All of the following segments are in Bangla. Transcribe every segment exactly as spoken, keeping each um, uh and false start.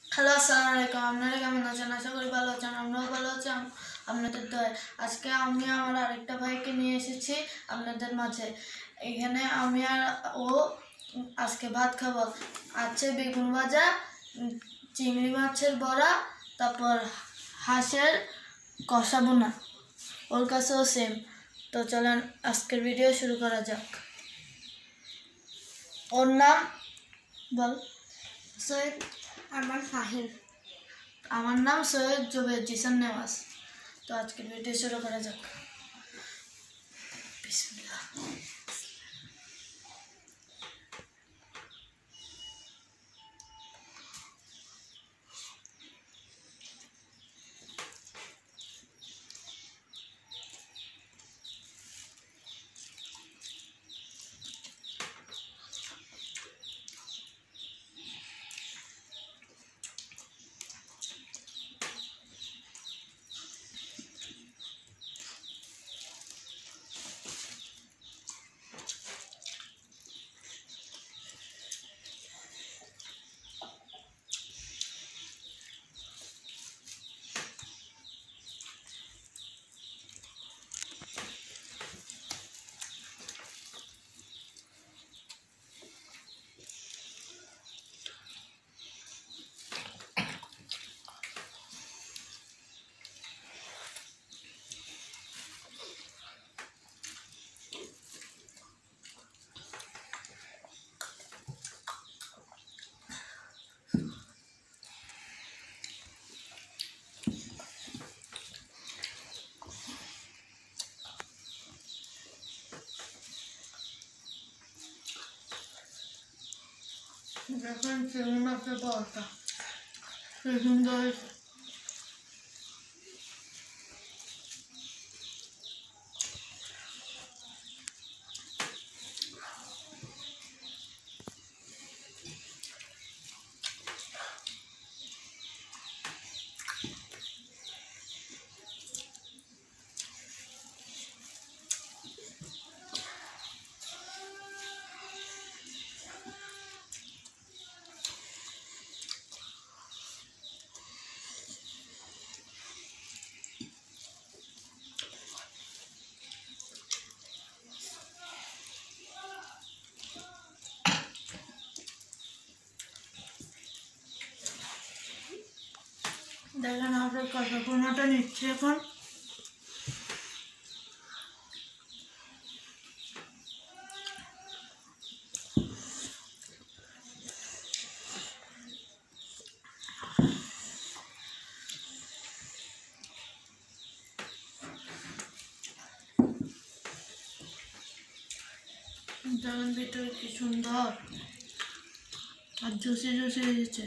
হ্যালো, আসসালামু আলাইকুম। আপনারা কেমন আছেন? আশা করি ভালো আছেন। আমরাও ভালো আছি আপনাদের দয়ায়। আজকে আমি আমার আরেকটা ভাইকে নিয়ে এসেছি আপনাদের মাঝে। এখানে আমি আর ও আজকে ভাত খাবো। আছে বেগুন ভাজা, চিংড়ি মাছের বড়া, তারপর হাঁসের কষা বোনা। ওর কাছেও সেম। তো চলেন আজকের ভিডিও শুরু করা যাক। ওর নাম বল। সৈয়দ আরমান ফাহিম। আমার নাম সৈয়দ জুবের জিসান নেওয়াজ। তো আজকের ভিডিও শুরু করা যাক। বিসমিল্লাহ। দেখেন চিংড়ি মাছের বড়াটা কি সুন্দর। দেখেন আমাদের কষা পোনাটা নিচ্ছে এখন। দেখেন ভিতরে কি সুন্দর আর জুসি জুসি হয়েছে।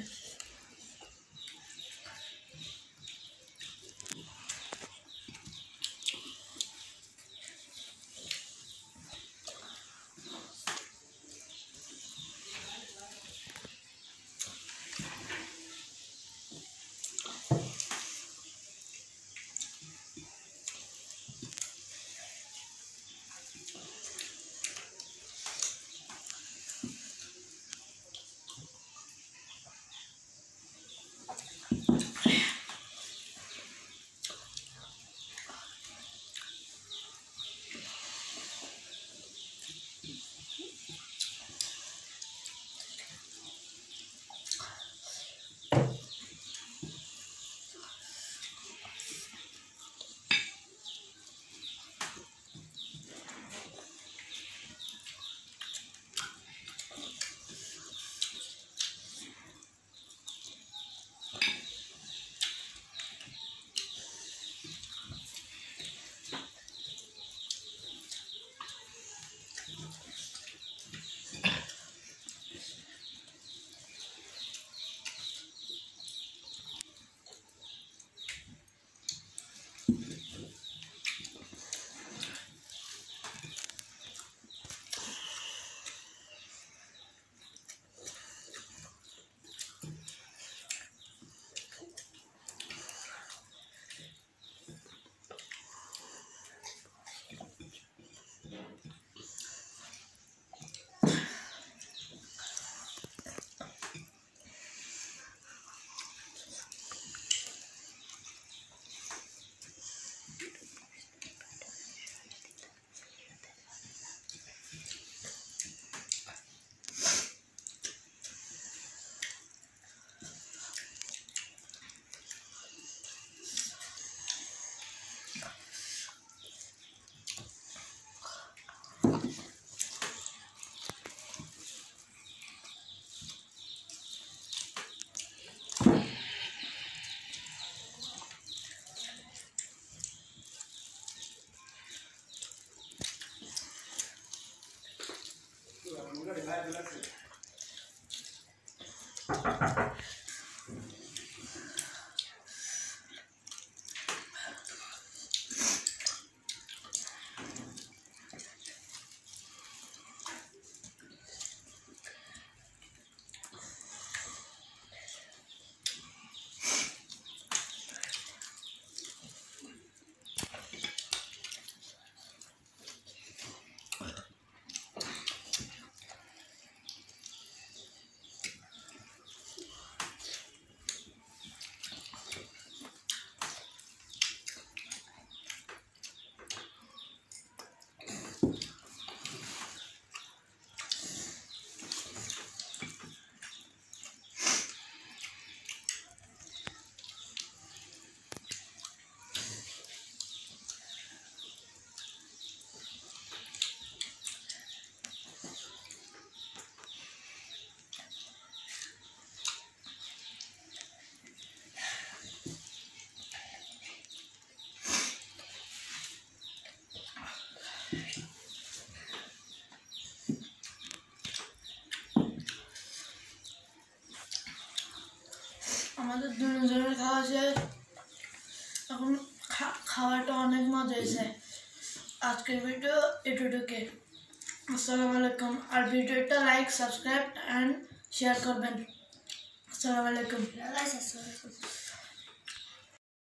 আমাদের দুজনের খাওয়া শেষ। এখন খাওয়াটা অনেক মজা হয়েছে। আজকের ভিডিও এটুটুকে। আসসালামু আলাইকুম। আর ভিডিওটা লাইক, সাবস্ক্রাইব অ্যান্ড শেয়ার করবেন। আসসালামু আলাইকুম।